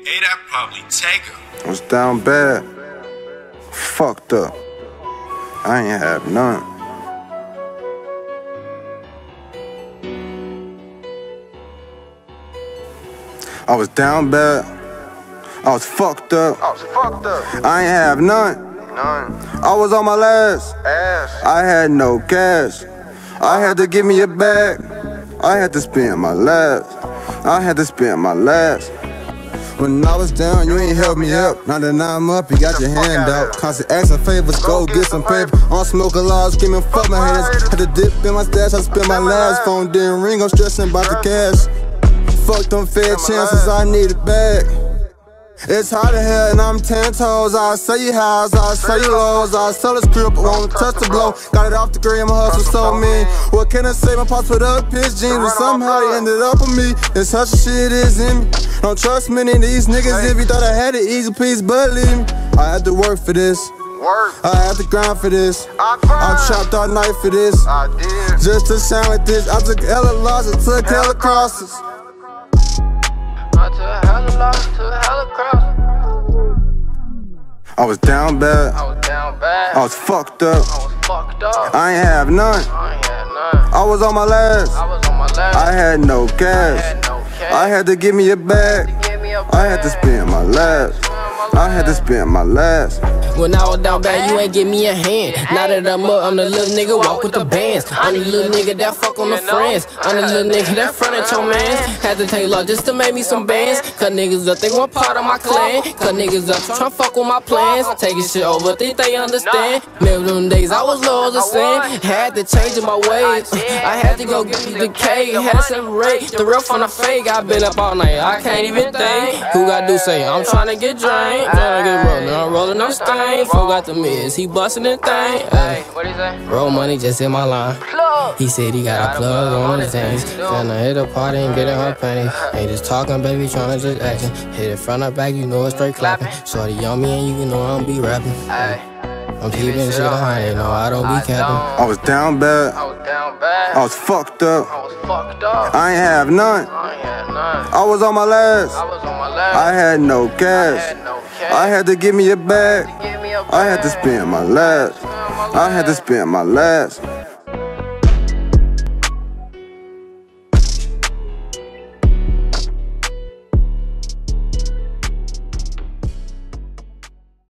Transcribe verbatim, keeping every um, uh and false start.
Hey, that probably Taker. I was down bad, fucked up. I ain't have none. I was down bad, I was fucked up. I was fucked up. I ain't have none. None. I was on my last. Ass. I had no cash. I had to give me a bag. I had to spend my last. I had to spend my last. When I was down, you ain't help me up. Now that I'm up, you got your hand out. Constant asking favors, go get some paper. On smoke a lot, screaming fuck my haters. Had to dip in my stash, I spent my last. Phone didn't ring, I'm stressing about the cash. Fuck them fair chances, I need it back. It's hot in here and I'm ten toes. I sell you highs, I sell you lows. I sell the script, won't touch the blow. Got it off the gram, my hustle so mean. What can I say? My pops put up his jeans, but somehow he ended up with me. This hustle shit is in me. Don't trust many of these niggas. If you thought I had it easy, please believe me. I had to work for this. Work. I had to grind for this. I grind. I trapped all night for this. I did. Just to sound like this. I took hella losses, took hella crosses. I took hella loss, took hella cross. I was down bad, I was down bad. I was fucked up. I was fucked up. I ain't have none. I ain't had none. I was on my last. I was on my last. I had no cash. I had no cash. I had to give me a bag. Give me a I had to bag. spend my last. I had to spend my last. When I was down bad, you ain't give me a hand. Now that I'm up, I'm the little nigga walk with the bands. I'm the little nigga that fuck on the friends. I'm the little nigga that front at your mans. Had to take law just to make me some bands. Cut niggas up, they want part of my clan. Cut niggas up, tryna fuck with my plans. Taking shit over, think they understand. Remember them days I was low as a sand. Had to change my ways. I had to go get the cake. Had to separate the real from the fake. I been up all night, I can't even think. Who got do say I'm tryna get drained, tryna get rolling, I'm rolling up stain. Forgot the miss, he bustin' that thing. Hey, what he say? Roll money just in my line. He said he got a plug on his things. Finna hit a party and get in her panties. Ain't just talking, baby, tryna just acting. Hit it front or back, you know it's straight clapping. Shorty on me and you know I don't be rapping. I'm keeping shit behind, no, I don't be capping. I was down bad, I was down bad. I was fucked up. I was fucked up. I ain't have none. I ain't had none. I was on my last. I was on my last. I had no I cash. had no cash. I had to give me a bag. Give me a I had to bag. spend my last. I had to spend my last.